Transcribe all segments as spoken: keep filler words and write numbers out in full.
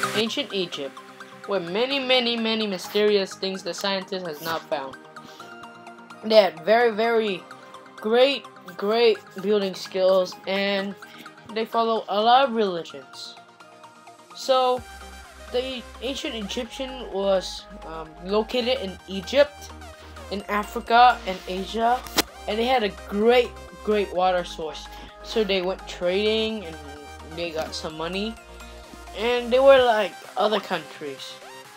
Ancient Egypt, where many, many, many mysterious things the scientist has not found. They had very, very great, great building skills, and they follow a lot of religions. So, the ancient Egyptian was um, located in Egypt, in Africa, and Asia, and they had a great, great water source. So they went trading, and they got some money, and they were like other countries.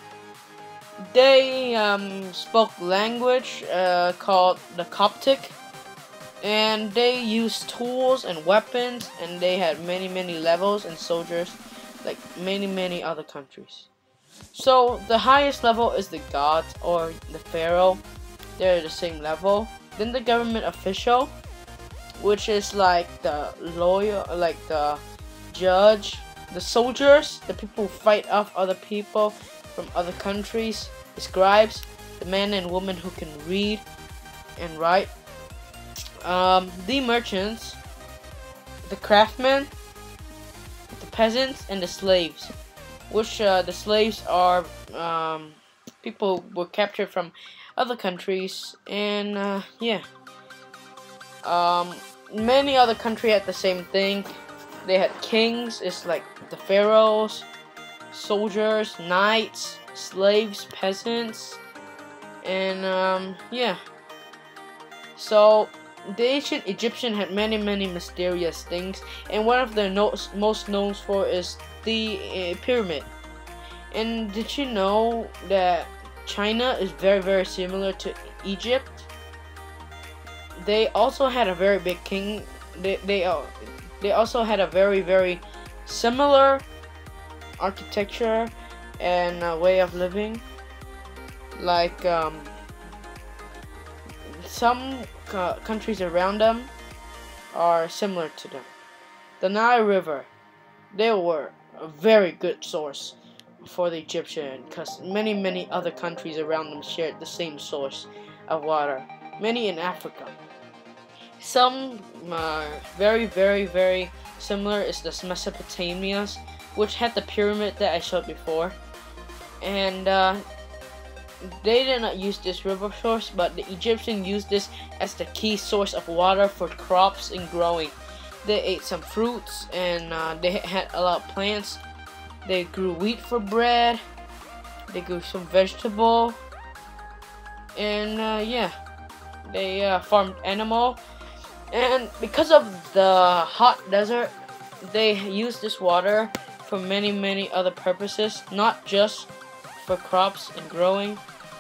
They um, spoke language uh, called the Coptic, and they used tools and weapons, and they had many, many levels and soldiers, like many, many other countries. So the highest level is the god or the pharaoh. They're the same level. Then the government official, which is like the lawyer, like the judge. The soldiers, the people who fight off other people from other countries. The scribes, the men and women who can read and write. Um, the merchants, the craftsmen, the peasants, and the slaves. Which uh, the slaves are um, people who were captured from other countries, and uh, yeah. Um, many other countries had the same thing. They had kings, it's like the pharaohs, soldiers, knights, slaves, peasants, and um, yeah. So the ancient Egyptian had many, many mysterious things, and one of the no most known for is the uh, pyramid. And did you know that China is very, very similar to Egypt? They also had a very big king. They they uh, they also had a very, very similar architecture and uh, way of living. Like um, some uh, countries around them are similar to them. The Nile River, they were a very good source for the Egyptian, because many, many other countries around them shared the same source of water. Many in Africa. Some uh, very, very, very similar is the Mesopotamias, which had the pyramid that I showed before, and uh, they did not use this river source, but the Egyptians used this as the key source of water for crops and growing. They ate some fruits, and uh, they had a lot of plants. They grew wheat for bread. They grew some vegetable, and uh, yeah, they uh, farmed animal. And because of the hot desert, they use this water for many, many other purposes, not just for crops and growing.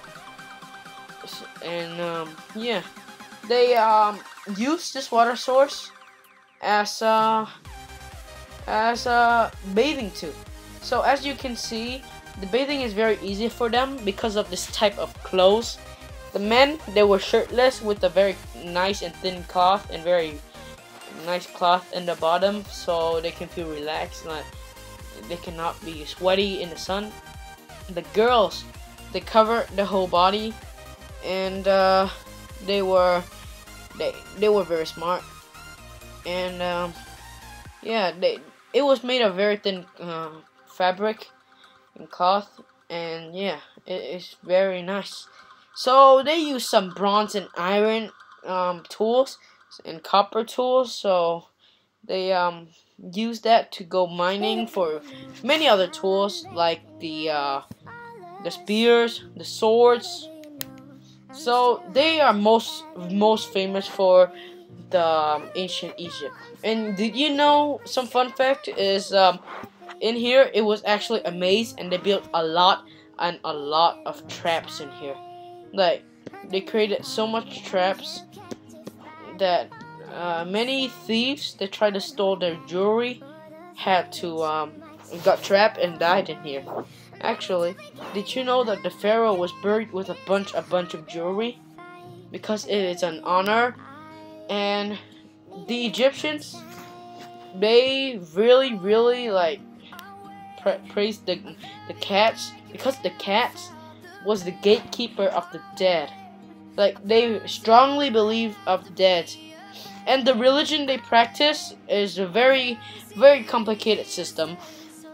And um, yeah, they um, use this water source as a as a bathing too. So as you can see, the bathing is very easy for them because of this type of clothes. The men, they were shirtless with a very nice and thin cloth and very nice cloth in the bottom, so they can feel relaxed, like they cannot be sweaty in the sun. The girls, they covered the whole body, and uh, they were they they were very smart, and um, yeah, they it was made of very thin uh, fabric and cloth, and yeah, it is very nice. So they use some bronze and iron um, tools and copper tools. So they um, use that to go mining for many other tools, like the uh, the spears, the swords. So they are most most famous for the um, ancient Egypt. And did you know some fun fact is um, in here it was actually a maze, and they built a lot and a lot of traps in here. Like, they created so much traps that uh, many thieves that tried to steal their jewelry had to um, got trapped and died in here. Actually, did you know that the pharaoh was buried with a bunch a bunch of jewelry because it is an honor? And the Egyptians, they really, really like pra praised the the cats, because the cats was the gatekeeper of the dead. Like, they strongly believe of the dead. And the religion they practice is a very, very complicated system.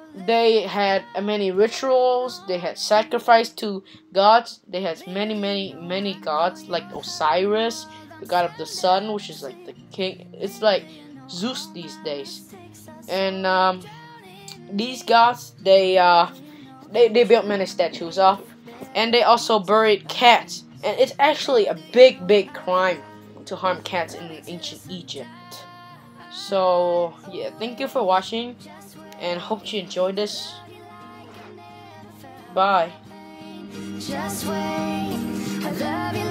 they had uh, many rituals. They had sacrifice to gods. They had many, many, many gods like Osiris, the god of the sun, which is like the king. It's like Zeus these days. And um, these gods, they uh, they they built many statues of, and they also buried cats. And it's actually a big, big crime to harm cats in ancient Egypt. So yeah, thank you for watching, and hope you enjoyed this. Bye. Just wait, I love you.